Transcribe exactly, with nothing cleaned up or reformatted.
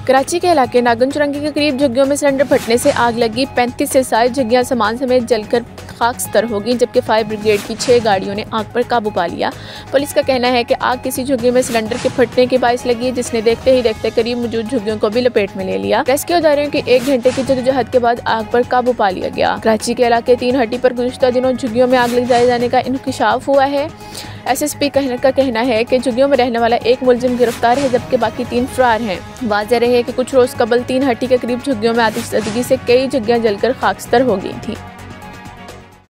कराची के इलाके नागन चुरंगी के करीब झुग्गियों में सिलेंडर फटने से आग लगी। पैंतीस से साठ झुग्गियां सामान समेत जलकर खाकस्तर हो गई, जबकि फायर ब्रिगेड की छह गाड़ियों ने आग पर काबू पा लिया। पुलिस का कहना है कि आग किसी झुग्गी में सिलेंडर के फटने के बायस लगी, जिसने देखते ही देखते करीब मौजूद झुग्गियों को भी लपेट में ले लिया। रेस्क्यू अदारों की एक घंटे की जद्दोजहद के बाद आग पर काबू पा लिया गया। कराची के इलाके तीन हट्टी पर गुज़िश्ता दिनों झुग्गियों में आग लग जाए जाने का इंकशाफ हुआ है। एस एस पी का कहना है कि झुग्गियों में रहने वाला एक मुलजिम गिरफ्तार है, जबकि बाकी तीन फरार हैं। वाज़ेह रहे कि कुछ रोज़ कबल तीन हट्टी के करीब झुग्गियों में आतिशज़दगी से कई झुग्गियां जलकर खाकस्तर हो गई थी।